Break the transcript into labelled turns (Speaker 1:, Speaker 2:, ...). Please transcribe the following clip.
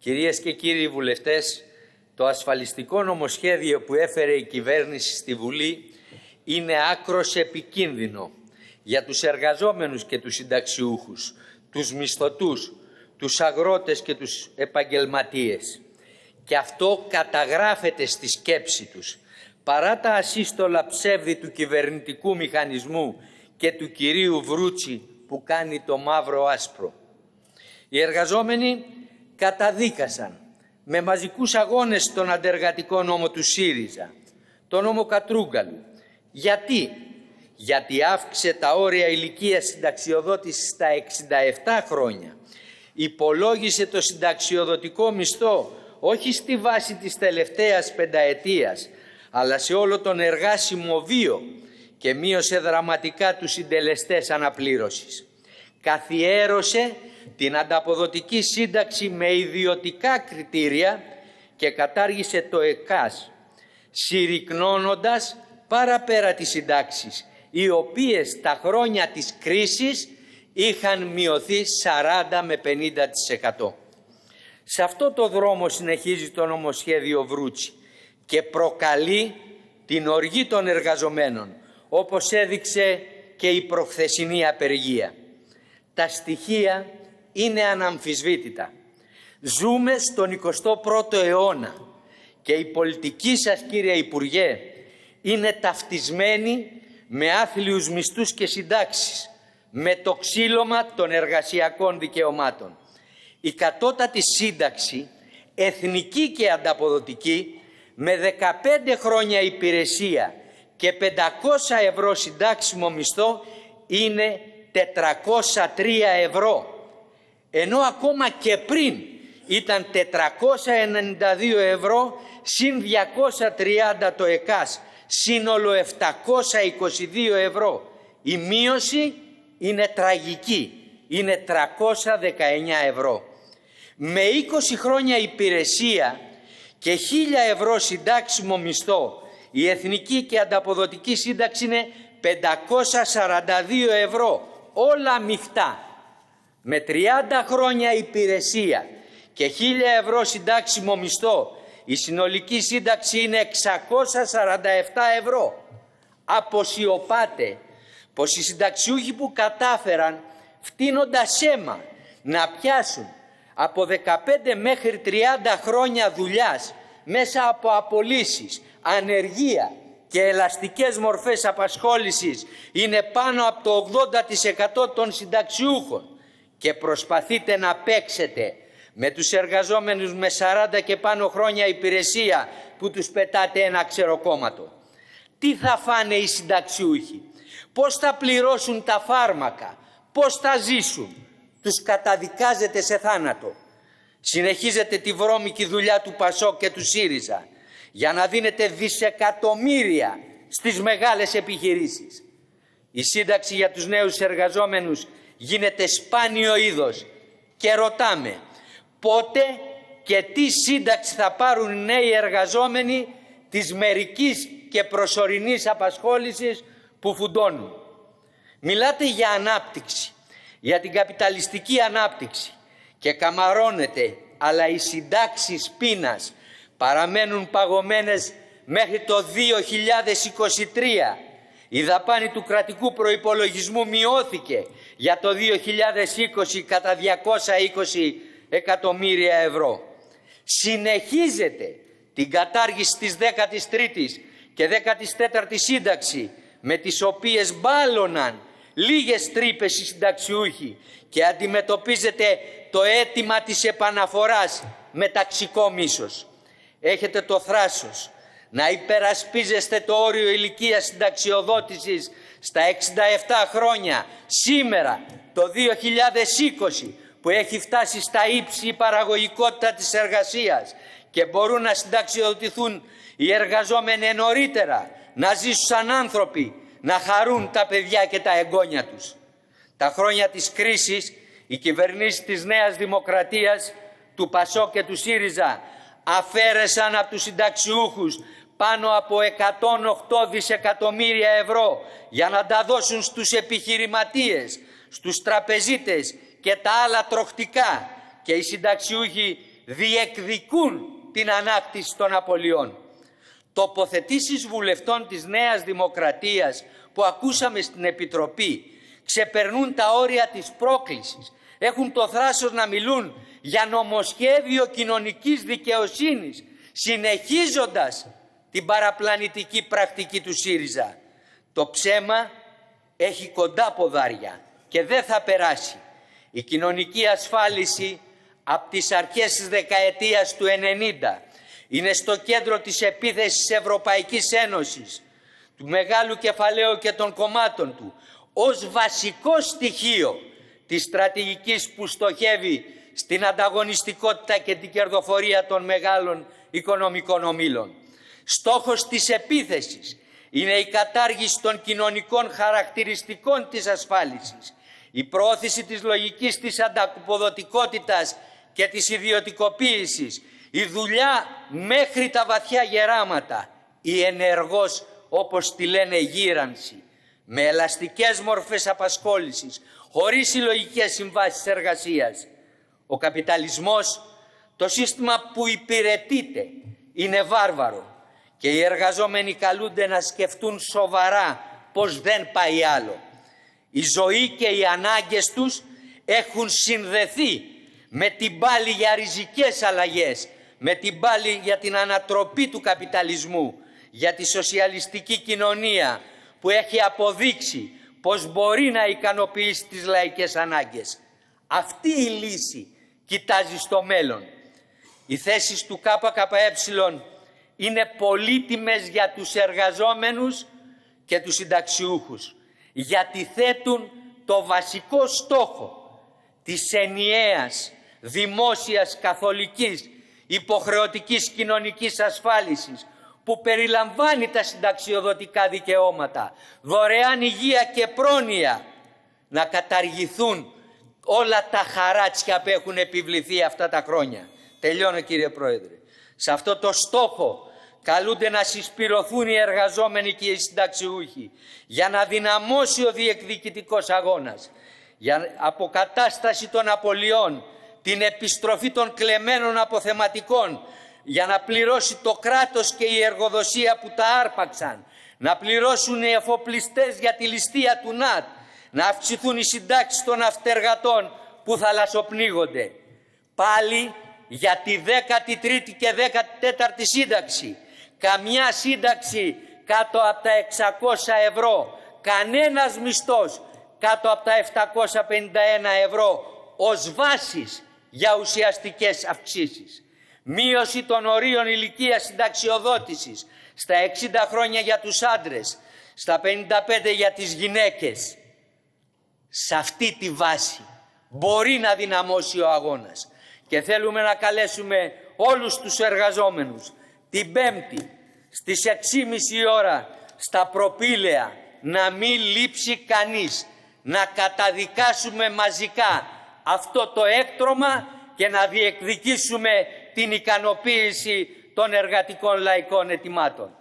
Speaker 1: Κυρίες και κύριοι βουλευτές, το ασφαλιστικό νομοσχέδιο που έφερε η κυβέρνηση στη Βουλή είναι άκρως επικίνδυνο για τους εργαζόμενους και τους συνταξιούχους, τους μισθωτούς, τους αγρότες και τους επαγγελματίες. Και αυτό καταγράφεται στη σκέψη τους, παρά τα ασύστολα ψεύδη του κυβερνητικού μηχανισμού και του κυρίου Βρούτσι που κάνει το μαύρο άσπρο. Οι εργαζόμενοι καταδίκασαν με μαζικούς αγώνες τον αντεργατικό νόμο του ΣΥΡΙΖΑ, τον νόμο Κατρούγκαλου. Γιατί αύξησε τα όρια ηλικίας συνταξιοδότησης στα 67 χρόνια. Υπολόγισε το συνταξιοδοτικό μισθό όχι στη βάση της τελευταίας πενταετίας, αλλά σε όλο τον εργάσιμο βίο και μείωσε δραματικά τους συντελεστές αναπλήρωσης. Καθιέρωσε την ανταποδοτική σύνταξη με ιδιωτικά κριτήρια και κατάργησε το ΕΚΑΣ, συρρυκνώνοντας παραπέρα τις συντάξεις, οι οποίες τα χρόνια της κρίσης είχαν μειωθεί 40 με 50%. Σε αυτό το δρόμο συνεχίζει το νομοσχέδιο Βρούτσι και προκαλεί την οργή των εργαζομένων, όπως έδειξε και η προχθεσινή απεργία. Τα στοιχεία είναι αναμφισβήτητα. Ζούμε στον 21ο αιώνα και η πολιτική σας, κύριε Υπουργέ, είναι ταυτισμένη με άθλιους μισθούς και συντάξεις, με το ξύλωμα των εργασιακών δικαιωμάτων. Η κατώτατη σύνταξη, εθνική και ανταποδοτική, με 15 χρόνια υπηρεσία και 500 ευρώ συντάξιμο μισθό, είναι 403 ευρώ. Ενώ ακόμα και πριν ήταν 492 ευρώ συν 230 το ΕΚΑΣ, σύνολο 722 ευρώ. Η μείωση είναι τραγική, είναι 319 ευρώ. Με 20 χρόνια υπηρεσία και 1.000 ευρώ συντάξιμο μισθό, η εθνική και ανταποδοτική σύνταξη είναι 542 ευρώ, όλα μειχτά. Με 30 χρόνια υπηρεσία και 1.000 ευρώ συντάξιμο μισθό, η συνολική σύνταξη είναι 647 ευρώ. Αποσιωπάται πως οι συνταξιούχοι που κατάφεραν, φτύνοντας αίμα, να πιάσουν από 15 μέχρι 30 χρόνια δουλειάς μέσα από απολύσεις, ανεργία και ελαστικές μορφές απασχόλησης, είναι πάνω από το 80% των συνταξιούχων, και προσπαθείτε να παίξετε με τους εργαζόμενους με 40 και πάνω χρόνια υπηρεσία που τους πετάτε ένα ξεροκόμματο. Τι θα φάνε οι συνταξιούχοι, πώς θα πληρώσουν τα φάρμακα, πώς θα ζήσουν? Τους καταδικάζετε σε θάνατο. Συνεχίζετε τη βρώμικη δουλειά του ΠΑΣΟΚ και του ΣΥΡΙΖΑ για να δίνετε δισεκατομμύρια στις μεγάλες επιχειρήσεις. Η σύνταξη για τους νέους εργαζόμενους γίνεται σπάνιο είδος και ρωτάμε πότε και τι σύνταξη θα πάρουν οι νέοι εργαζόμενοι της μερικής και προσωρινής απασχόλησης που φουντώνουν. Μιλάτε για ανάπτυξη, για την καπιταλιστική ανάπτυξη και καμαρώνετε, αλλά οι συντάξεις πείνας παραμένουν παγωμένες μέχρι το 2023. Η δαπάνη του κρατικού προϋπολογισμού μειώθηκε για το 2020 κατά 220 εκατομμύρια ευρώ. Συνεχίζετε την κατάργηση της 13ης και 14ης σύνταξη, με τις οποίες μπάλωναν λίγες τρύπες οι συνταξιούχοι, και αντιμετωπίζετε το αίτημα της επαναφοράς με ταξικό μίσος. Έχετε το θράσος να υπερασπίζεστε το όριο ηλικίας συνταξιοδότησης στα 67 χρόνια σήμερα, το 2020, που έχει φτάσει στα ύψη η παραγωγικότητα της εργασίας και μπορούν να συνταξιοδοτηθούν οι εργαζόμενοι νωρίτερα, να ζήσουν σαν άνθρωποι, να χαρούν τα παιδιά και τα εγγόνια τους. Τα χρόνια της κρίσης, οι κυβερνήσεις της Νέας Δημοκρατίας, του ΠΑΣΟΚ και του ΣΥΡΙΖΑ αφαίρεσαν από τους συνταξιούχους πάνω από 108 δισεκατομμύρια ευρώ για να τα δώσουν στους επιχειρηματίες, στους τραπεζίτες και τα άλλα τροχτικά, και οι συνταξιούχοι διεκδικούν την ανάκτηση των απολειών. Τοποθετήσεις βουλευτών της Νέας Δημοκρατίας που ακούσαμε στην Επιτροπή ξεπερνούν τα όρια της πρόκλησης. Έχουν το θράσος να μιλούν για νομοσχέδιο κοινωνικής δικαιοσύνης, συνεχίζοντας την παραπλανητική πρακτική του ΣΥΡΙΖΑ. Το ψέμα έχει κοντά ποδάρια και δεν θα περάσει. Η κοινωνική ασφάλιση από τις αρχές της δεκαετίας του 90 είναι στο κέντρο της επίθεσης της Ευρωπαϊκής Ένωσης, του μεγάλου κεφαλαίου και των κομμάτων του, ως βασικό στοιχείο της στρατηγικής που στοχεύει στην ανταγωνιστικότητα και την κερδοφορία των μεγάλων οικονομικών ομίλων. Στόχος της επίθεσης είναι η κατάργηση των κοινωνικών χαρακτηριστικών της ασφάλισης, η προώθηση της λογικής της ανταποδοτικότητας και της ιδιωτικοποίησης, η δουλειά μέχρι τα βαθιά γεράματα, η ενεργός, όπως τη λένε, γύρανση, με ελαστικές μορφές απασχόλησης, χωρίς συλλογικές συμβάσεις εργασίας. Ο καπιταλισμός, το σύστημα που υπηρετείται, είναι βάρβαρο και οι εργαζόμενοι καλούνται να σκεφτούν σοβαρά πως δεν πάει άλλο. Η ζωή και οι ανάγκες τους έχουν συνδεθεί με την πάλη για ριζικές αλλαγές, με την πάλη για την ανατροπή του καπιταλισμού, για τη σοσιαλιστική κοινωνία που έχει αποδείξει πως μπορεί να ικανοποιήσει τις λαϊκές ανάγκες. Αυτή η λύση κοιτάζει στο μέλλον. Οι θέσεις του ΚΚΕ είναι πολύτιμες για τους εργαζόμενους και τους συνταξιούχους, γιατί θέτουν το βασικό στόχο της ενιαίας, δημόσιας, καθολικής, υποχρεωτικής κοινωνικής ασφάλισης, που περιλαμβάνει τα συνταξιοδοτικά δικαιώματα, δωρεάν υγεία και πρόνοια, να καταργηθούν όλα τα χαράτσια που έχουν επιβληθεί αυτά τα χρόνια. Τελειώνω, κύριε Πρόεδρε. Σε αυτό το στόχο καλούνται να συσπηρωθούν οι εργαζόμενοι και οι συνταξιούχοι για να δυναμώσει ο διεκδικητικός αγώνας, για αποκατάσταση των απολειών, την επιστροφή των κλεμμένων αποθεματικών, για να πληρώσει το κράτος και η εργοδοσία που τα άρπαξαν, να πληρώσουν οι εφοπλιστές για τη ληστεία του ΝΑΤ, να αυξηθούν οι συντάξεις των αυτεργατών που θαλασσοπνίγονται. Πάλι για τη 13η και 14η σύνταξη. Καμιά σύνταξη κάτω από τα 600 ευρώ, κανένας μισθός κάτω από τα 751 ευρώ ως βάσης για ουσιαστικές αυξήσεις. Μείωση των ορίων ηλικίας συνταξιοδότησης στα 60 χρόνια για τους άντρες, στα 55 για τις γυναίκες. Σε αυτή τη βάση μπορεί να δυναμώσει ο αγώνας και θέλουμε να καλέσουμε όλους τους εργαζόμενους την Πέμπτη στις 6.30 ώρα στα Προπήλαια να μην λείψει κανείς, να καταδικάσουμε μαζικά αυτό το έκτρωμα και να διεκδικήσουμε την ικανοποίηση των εργατικών λαϊκών αιτημάτων.